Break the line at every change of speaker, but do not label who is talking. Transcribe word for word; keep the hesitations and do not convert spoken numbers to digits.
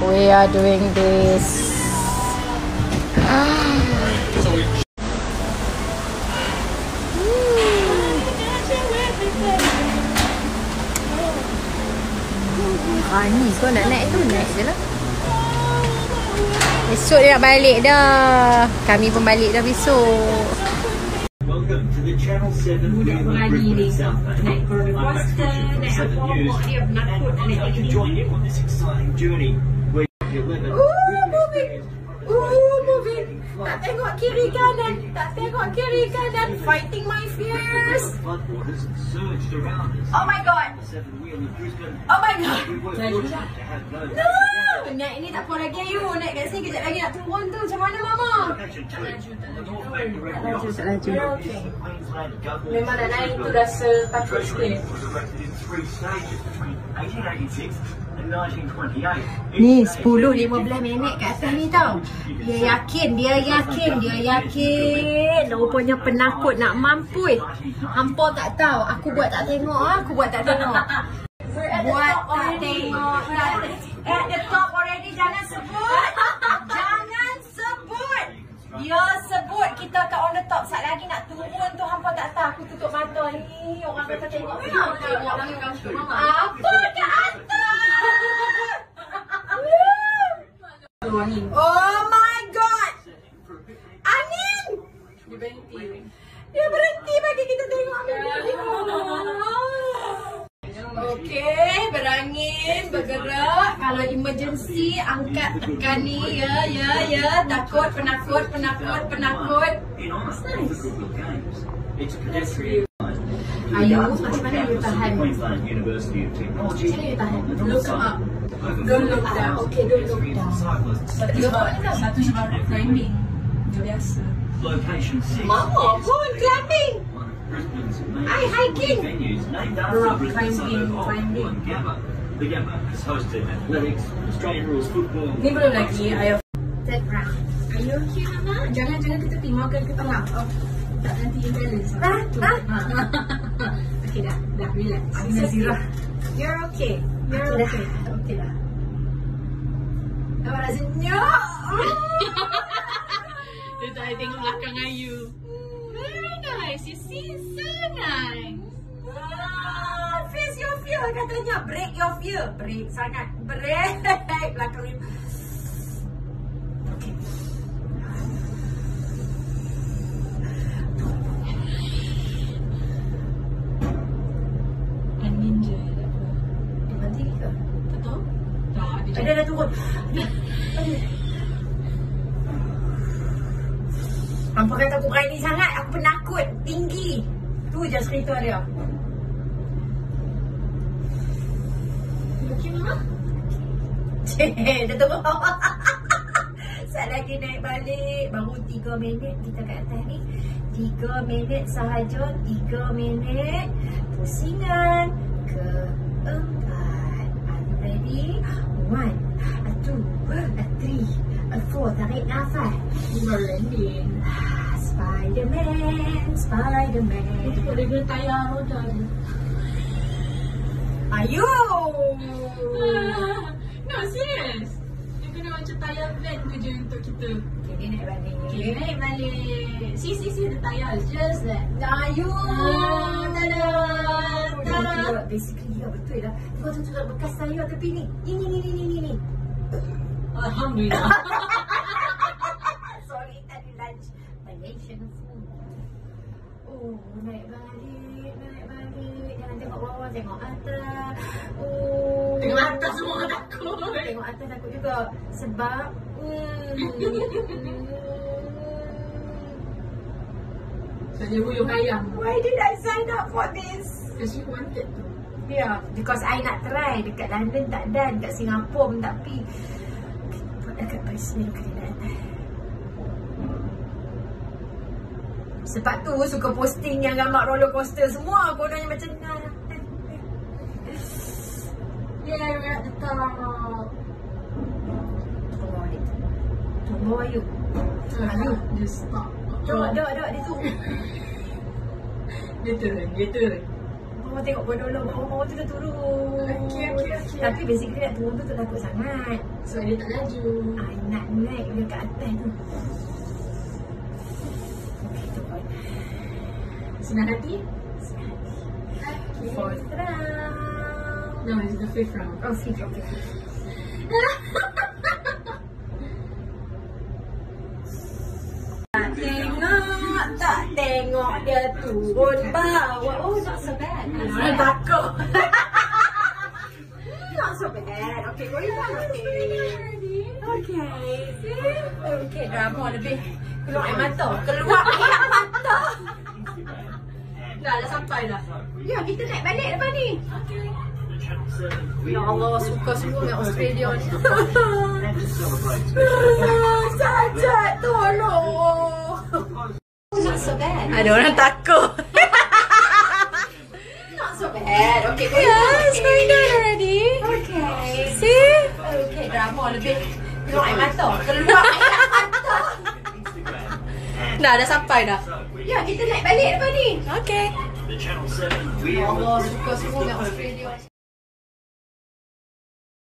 We are doing this. Ah, ni kau nak naik tu, naik je lah. Esok dia nak balik dah. Kami pun balik dah besok.
Budak berani ni. Naik roller coaster, naik apa-apa dia penakut nak naik tinggi. Oh, moving. Oh, moving. Tak tengok kiri kanan. Tak tengok kiri kanan. Fighting my fears. Oh my god. Oh my god. No. Naik ni tak apa lagi ayu. Naik kat sini kejap lagi nak turun tu. Macam mana mama? Tak laju, tak laju. Tak laju. Okay. Memang nak naik tu rasa takut sikit. Ni sepuluh lima belas minit kat atas ni tau. Dia yakin, dia yakin, dia yakin. Rupanya penakut nak mampus. Hampa tak tahu. Aku buat tak tengok, aku buat tak tengok. Buat tak tengok. At the top already, jangan sebut. Jangan sebut. Dia sebut kita kat on the top. Sat lagi nak turun tu hampa tak tahu. Aku tutup mata ni. Orang kata tengok. Apa kat atas? Oh my god. Angin. Dia berhenti. Dia berhenti bagi kita tengok video. Okey, berangin, bergerak. Kalau emergency, angkat tekan ni. Ya, ya, ya. Takut, penakut, penakut, penakut. Ayu, macam mana you tahan? Macam mana you tahan? Look up. Don't look down. Okay, don't look down. Satu sebab Satu sebab climbing. Biasa. Mama pun climbing. I hiking. Rock climbing, climbing. Ni belum lagi. Ayo. Third round. Ayo, okay Mama. Jangan jangan ke tepi. Mau ke tengah. Oh, tak nanti imbalance. Ah, ah. Okay dah, dah relax. Zira. You're okay. You're okay. Okay dah. Nampak senyum. Dia tak ada tengok belakang Ayu. Very nice. You see, so nice. Ah, face your fear katanya. Break your fear. Break sangat. Break. Belakang ni. Okay. Angin je. Dia mati ke? Tak tahu. Tak. Dia dah turun. Hampa kata aku berani sangat, aku penakut, tinggi. Tu je cerita dia. Okey Mama? Cik, dah turun. Sat lagi naik balik. Baru tiga minit kita kat atas ni. tiga minit sahaja, tiga minit. Pusingan keempat. Are you ready? One, a two, a three, a four. Tarik nafas. Merending. Spiderman, Spiderman. Itu boleh guna tayar roda je. Ayo! No, serious. Dia kena macam tayar van tu je untuk kita. Okay, dia naik balik. Okay, naik balik. Si, si, si, ada tayar. Just that. Ayo! Tada! Tada! Basically, ya betul lah. Tengok tu tu bekas tayar tepi ni. Ini, ni, ni, ni, ni, ni. Alhamdulillah. Sorry, tadi lunch. Malaysian food. Oh, naik balik, naik balik. Jangan tengok bawah, tengok atas. Oh. Tengok atas semua orang takut. Tengok atas takut juga. Sebab hmm. Saya huyung ayam. Why did I sign up for this? Because you wanted to. Yeah, because I nak try. Dekat London tak dan, dekat Singapura pun tak pergi. Dekat Brisbane kali nak atas. Sebab tu suka posting yang gambar roller coaster semua. Kononnya macam nah. Yeah, we're at the top. Tunggu Ayu. Ayu, just stop. Dok, dok, dok, dia tu. Dia turun, dia turun. Mama tengok bodoh-bodoh, mama tu dah turun. Okay, okay, okay. Tapi basically nak turun tu tak takut sangat.
So dia tak laju.
Ah, nak naik dia kat atas tu. Okay, tu pun.
Senang hati?
Okay. Fourth round.
No, it's the fifth round.
Oh, fifth, okay. Tak tengok, tak tengok dia turun bawah. Oh, not so bad.
Saya takut.
Not so bad. Okay, going down. Okay. Okay. Okay, drama lebih. Keluar air mata. Keluar air mata.
Dah, dah sampai dah.
Ya, kita naik balik lepas ni.
Okay.
Ya Allah, suka sungguh dengan Australia ni.
Sajat, tolong. Not so bad.
Ada orang takut.
Not so bad. Okay, going
Yeah,
down.
it's going down already.
Okay.
See?
Okay, drama lebih. Keluar air mata. Keluar air mata.
Dah, dah sampai dah.
Ya, kita naik balik lepas ni.
Okay. Ya Allah, suka sungguh dengan Australia.